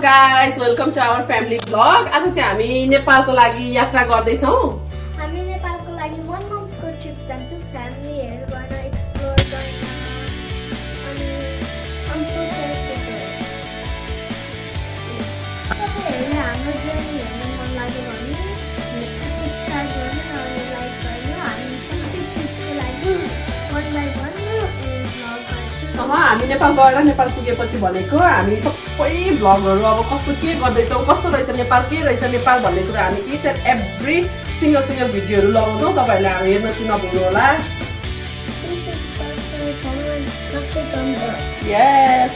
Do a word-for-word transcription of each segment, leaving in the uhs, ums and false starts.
guys, welcome to our family vlog. आज चाहिँ हामी नेपालको लागि यात्रा गर्दै छौं. हामी नेपालको लागि one month को ट्रिप जान्छौं. फ्यामिलीहरु गर्न एक्सप्लोर गर्न अनि I'm so excited. तपाईहरुले हाम्रो जर्नी हेर्न मन लाग्यो भने सब्स्क्राइब गर्नु अनि लाइक गर्नु. हामी सबै ट्रिपको लागि one by one भ्लग गर्छौं. अह हामी नेपाल गएर नेपाल पुगेपछि भनेको हामी सबै भ्लगहरु अब कस्तो के गर्दै छौं, कस्तो रहेछ नेपाल, के रहेछ नेपाल भन्ने कुरा हामी each and every single single भिडियोहरु लगाउँछौं. तपाईहरुले हामी हेर्न चाहिँ नभुल्नु होला. Yes.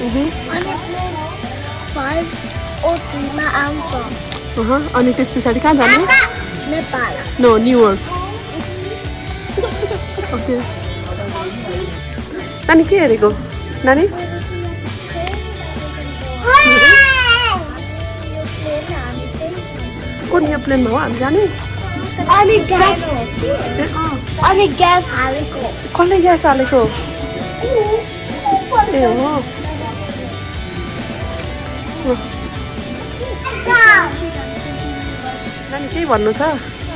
अनि प्लेन five oh three मा आउँछ अह अनि त्यस पछाडी कहाँ जाने Nepal no new year okay नानी के हेरेको नानी कुन यो प्लेनमा हो हामी जाने अनि ग्यास अनि ग्यास हालेको कसले ग्यास हालेको ए हो नानी के भन्नु छ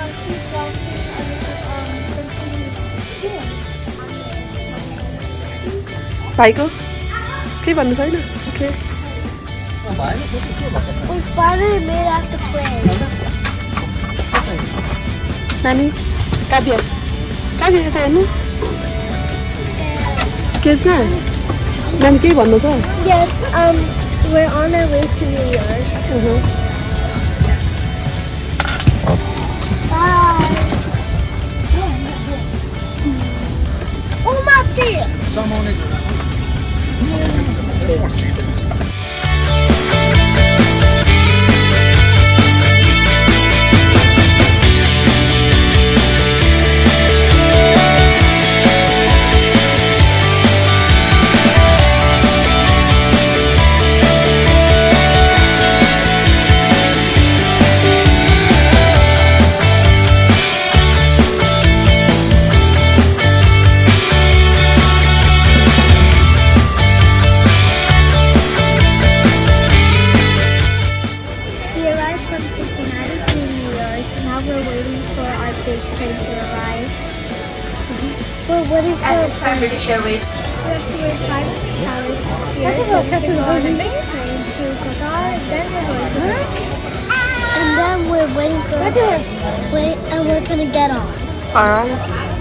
भाइको के भन्नु छैन ओके नानी काव्य काव्य यता हेर्नु के छ नानी के भन्नु छ Yes, um, we're on our way to New York. Uh-huh. Bye. Oh my feet! Someone is At this time, British Airways. We have to wait five to six hours here. So we can go on a plane to Qatar, then we're going to and then we're waiting for wait, and we're gonna get on. Alright.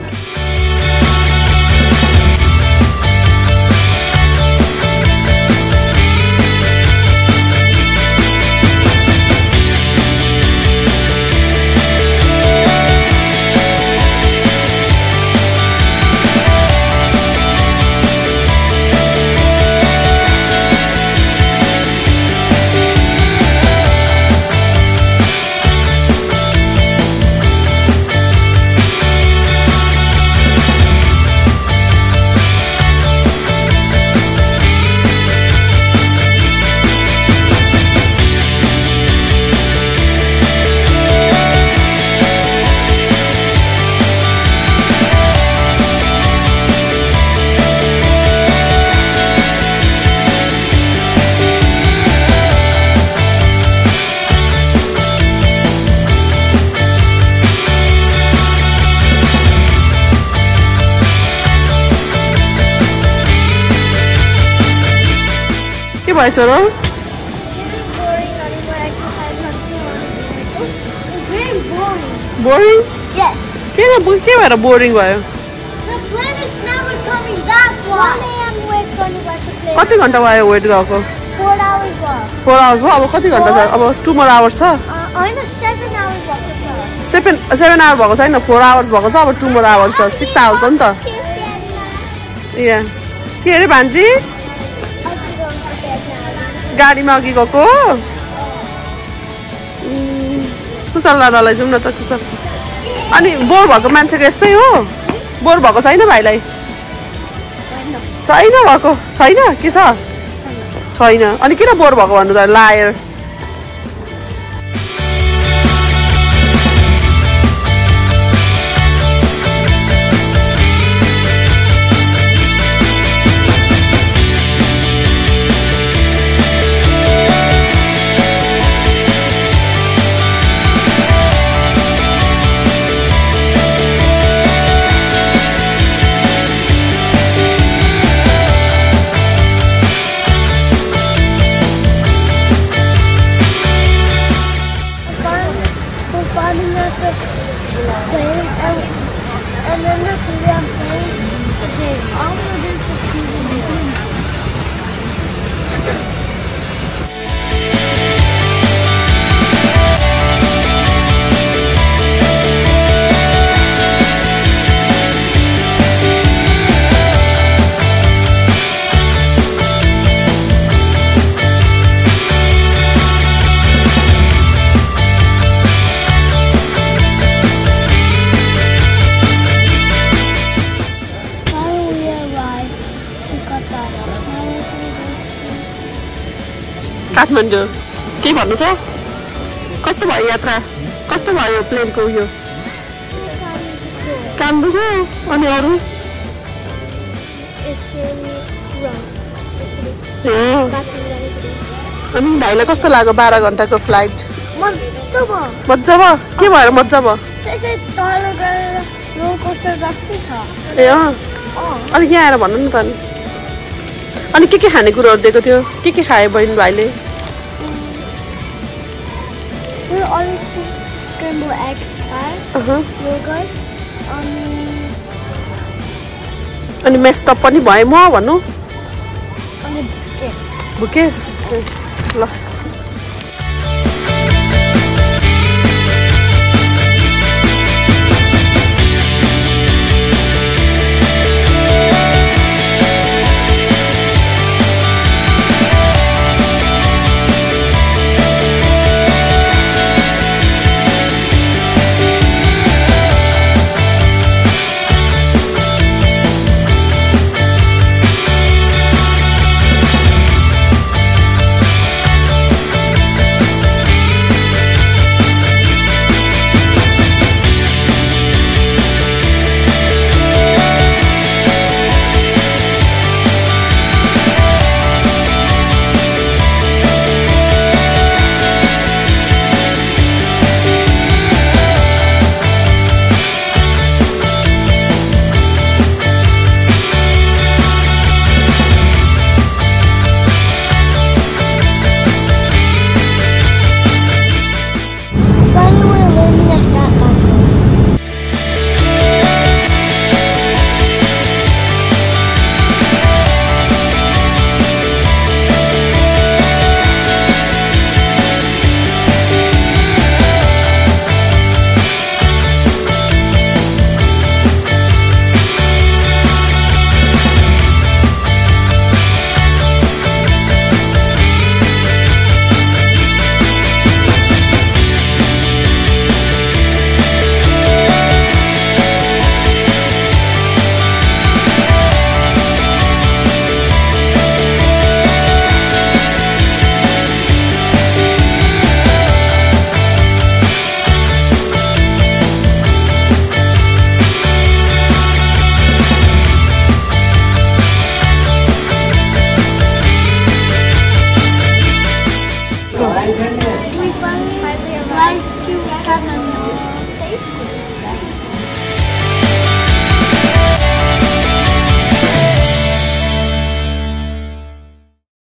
Bye, Choro. Very boring. Boring? Yes. के के भएर boring भयो? The plane is never coming back. one a m wait गर्नुपर्छ plane. कति घण्टा भयो weight गरेको? four hours भयो. four hours भयो. अब कति घण्टा छ? अब two more hours छ. होइन seven hours भएको छ. seven seven hours भएको छैन, four hours भएको छ. अब two more hours छ. six hours हो नि त. या के अरे भान्जी? गाडीमा अघि गएको कुशल दादालाई जाउँ न त कुशल अनि बोर भएको मान्छेको यस्तै हो बोर भएको छैन भाइलाई छैन भएको छैन के छ छैन अनि किन बोर भएको भन्नु त लायर काठमाडौँ के भन्नु छ कस्तो भयो यात्रा कस्तो भयो प्लेनको उयो कान दुख्यो अनि अरू अनि भाइलाई कस्तो लाग्यो बाह्र घन्टाको फ्लाइट मजा भयो के भएर मजा भयो ए अँ अनि यहाँ आएर भन्नु नि त अनि अनि के के खानेकुराहरू दिएको थियो के के खायो बहिनी भाइले अनि मेस्टअप पनि भयो म भन्नु बुके ल We finally arrived to Kathmandu. Safe?